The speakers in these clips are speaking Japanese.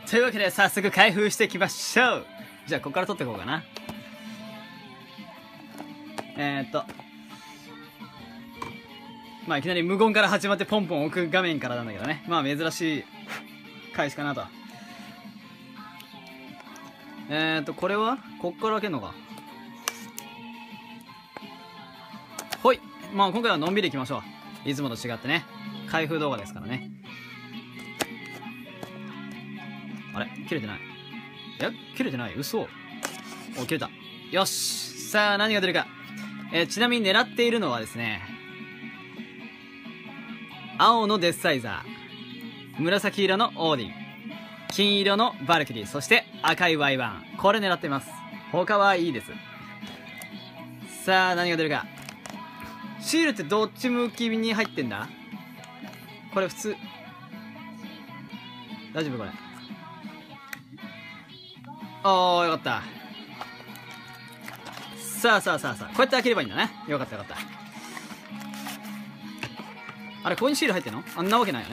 というわけで早速開封していきましょう。じゃあここから取っていこうかな。まあいきなり無言から始まってポンポン置く画面からなんだけどね。まあ珍しい開始かなと。これはこっから開けんのか。ほい。まあ今回はのんびりいきましょう。いつもと違ってね、開封動画ですからね。あれ切れてない。いや切れてない。嘘。お、切れた。よし。さあ何が出るか。ちなみに狙っているのはですね、青のデスサイザー、紫色のオーディン、金色のバルキリー、そして赤いワイワン。これ狙ってます。他はいいです。さあ何が出るか。シールってどっち向きに入ってんだ。これ普通大丈夫これ。おー、よかった。さあこうやって開ければいいんだね。よかった。あれここにシール入ってんの。あんなわけないよね。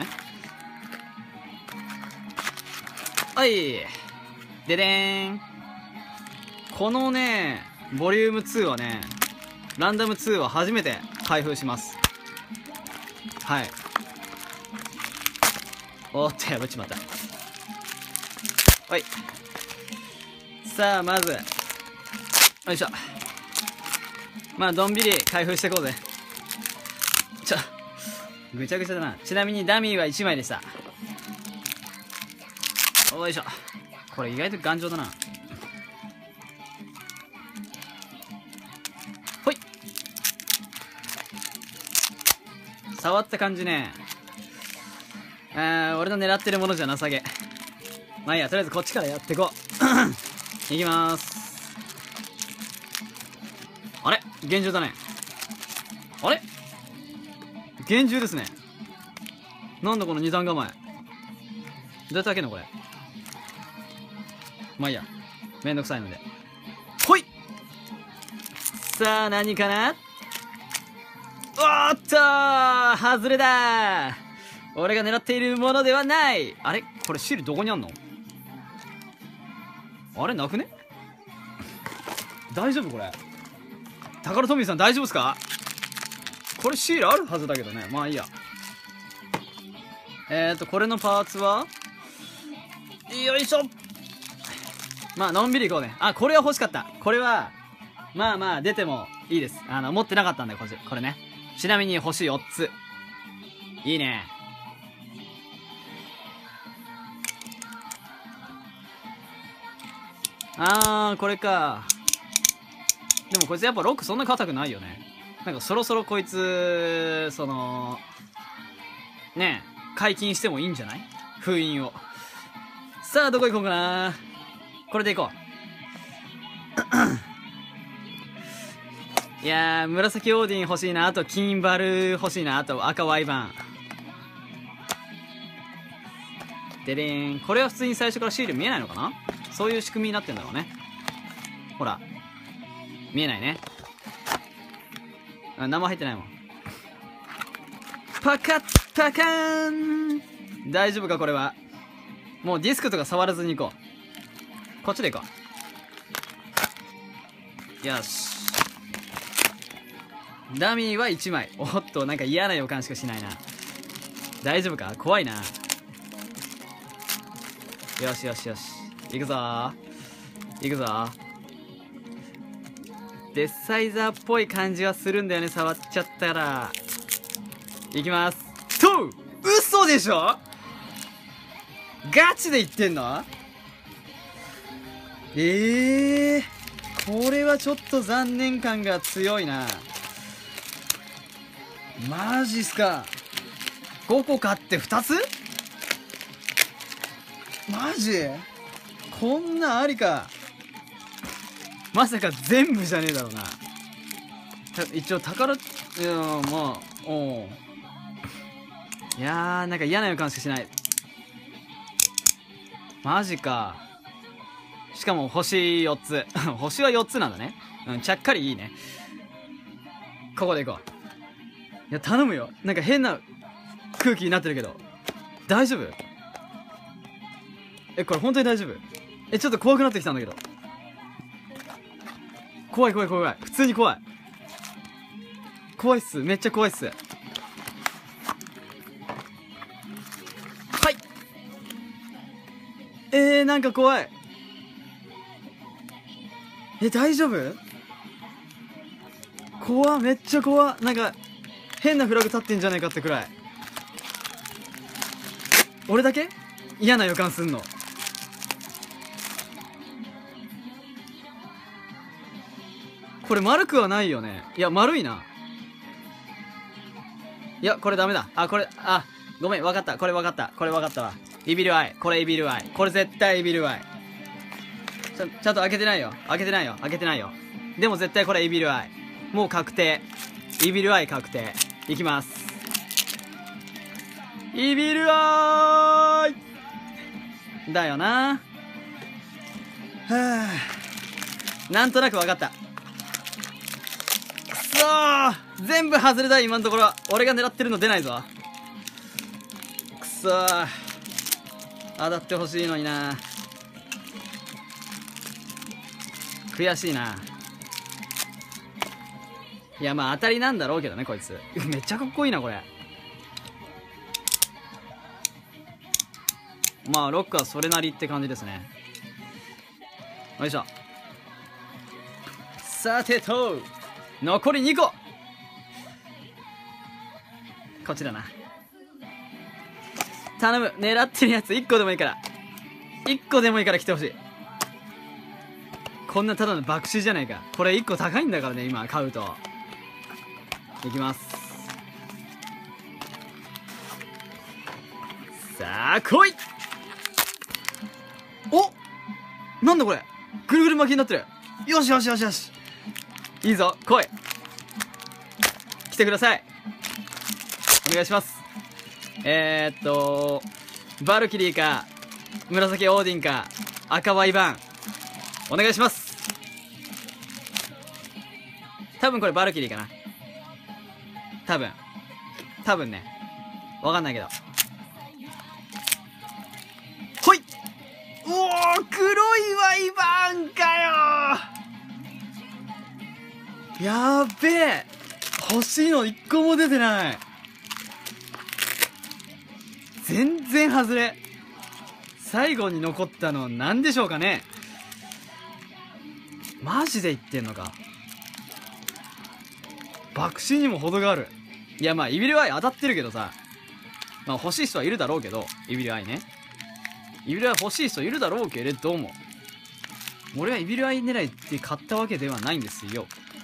はい、ででーん。このねボリューム2はね、ランダム2は初めて開封します。はい。おっと破っちまった。はい。さあまずよいしょ。まあのんびり開封していこうぜ。ぐちゃぐちゃだな。ちなみにダミーは1枚でした。よいしょ。これ意外と頑丈だな。ほい。触った感じね、俺の狙ってるものじゃなさげ。まあいいや、とりあえずこっちからやっていこう。いきまーす。あれ厳重だね。あれ厳重ですね。なんだこの二段構え。どうやって開けんのこれ。まあいいや、めんどくさいので。ほい。さあ何かな。おっとー、外れだー。俺が狙っているものではない。あれこれシールどこにあんの。あれなくね。大丈夫これ。タカラトミーさん大丈夫ですか。これシールあるはずだけどね。まあいいや。これのパーツはよいしょ。まあのんびりいこうね。あ、これは欲しかった。これはまあまあ出てもいいです。持ってなかったんだよこれね。ちなみに星4つ。いいね。これか。でもこいつやっぱロックそんな硬くないよね。なんかそろそろこいつねえ解禁してもいいんじゃない。封印を。さあどこ行こうかな。これで行こう。いやー紫オーディン欲しいな。あと金バル欲しいな。あと赤ワイバンででーん。これは普通に最初からシール見えないのかな。そういう仕組みになってんだろうね。ほら見えないね。何も入ってないもん。パカッパカーン。大丈夫かこれは。もうディスクとか触らずに行こう。こっちで行こう。よし。ダミーは1枚。おっとなんか嫌な予感しかしないな。大丈夫か。怖いな。よし行くぞー。行くぞー。デッサイザーっぽい感じはするんだよね。触っちゃったら。いきますと。嘘でしょ。ガチで言ってんの。これはちょっと残念感が強いな。マジっすか。5個買って2つ。マジこんなありか。まさか全部じゃねえだろうな。一応宝、いやまあいやーなんか嫌な予感しかしない。マジか。しかも星4つ星は4つなんだね。ちゃっかりいいね。ここで行こう。いや頼むよ。なんか変な空気になってるけど大丈夫。 これ本当に大丈夫？ちょっと怖くなってきたんだけど。怖い。普通に怖い。怖いっす。めっちゃ怖いっす。はい。なんか怖い。大丈夫？怖っ、めっちゃ怖っ。なんか、変なフラグ立ってんじゃないかってくらい。俺だけ嫌な予感すんの。これ丸くはないよね。いや、丸いな。いや、これダメだ。ごめん、わかった。これわかった。わ。イビルアイ。これイビルアイ。これ絶対イビルアイ。ちゃんと開けてないよ。でも絶対これイビルアイ。もう確定。イビルアイ確定。いきます。イビルアイだよな。はぁ。なんとなくわかった。くそー、全部外れた。今のところ俺が狙ってるの出ないぞ。くそー、当たってほしいのにな。悔しいな。いや、まあ当たりなんだろうけどね、こいつ。めっちゃかっこいいな、これ。まあロックはそれなりって感じですね。よいしょ。さてと、残り2個。こっちだな。頼む。狙ってるやつ1個でもいいから来てほしい。こんなただの爆死じゃないか。これ1個高いんだからね、今買うと。いきます。さあ来い。お、なんだこれ、ぐるぐる巻きになってる。よし。いいぞ、来い。来てください。お願いします。バルキリーか紫オーディンか赤ワイバーン、お願いします。多分これバルキリーかな。多分ね、わかんないけど。ほい。おお、黒いワイバーンかよ。やーべえ、欲しいの1個も出てない。全然外れ。最後に残ったの何でしょうかね。マジで言ってんのか。爆死にも程がある。いや、まあイビルアイ当たってるけどさ、まあ欲しい人はいるだろうけど、イビルアイね、イビルアイ欲しい人いるだろうけれども、俺はイビルアイ狙いって買ったわけではないんですよ。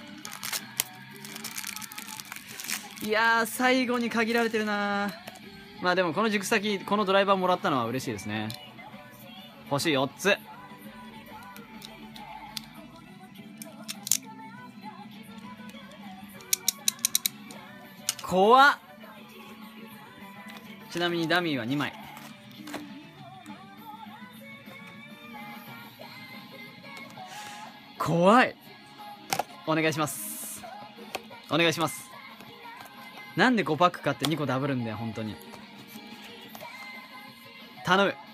いやー、最後に限られてるな。まあでもこの軸先、このドライバーもらったのは嬉しいですね。欲しい4つ。怖っ。ちなみにダミーは2枚。怖い。お願いします。なんで5パック買って2個ダブるんだよ、本当に。頼む。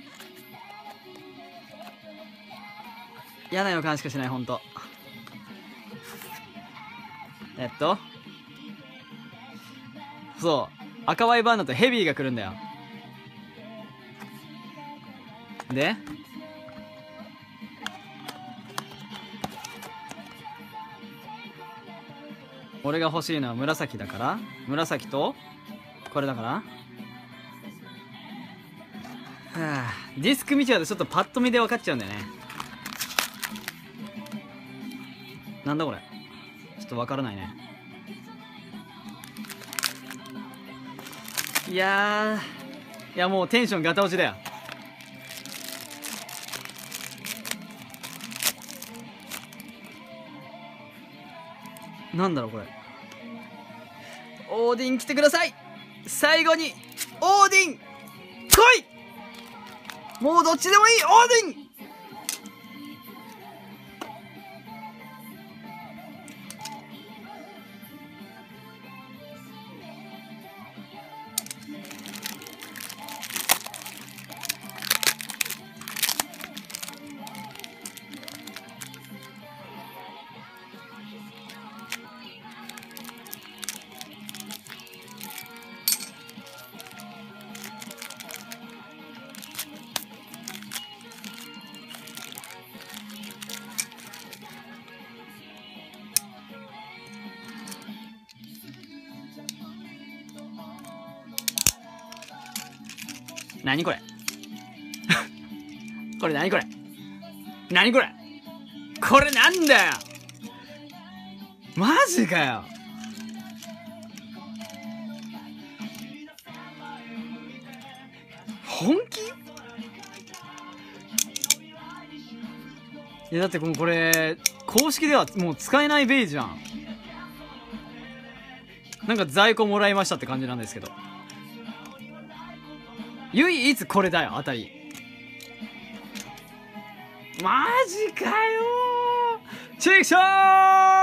嫌な予感しかしない、本当。そう、赤ワイバーンだとヘビーが来るんだよ。で俺が欲しいのは紫だから、紫とこれだから、はあ、ディスク見ちゃうとちょっとパッと見で分かっちゃうんだよね。なんだこれ、ちょっと分からないね。いやもうテンションガタ落ちだよ。なんだろうこれ。オーディン来てください。最後にオーディン来い。もうどっちでもいい。オーディン。 何これこれ何これ何これこれなんだよマジかよ。本気？いやだってこれ公式ではもう使えないベイじゃん。なんか在庫もらいましたって感じなんですけど、唯一これだよ当たり。マジかよー。チェックショー。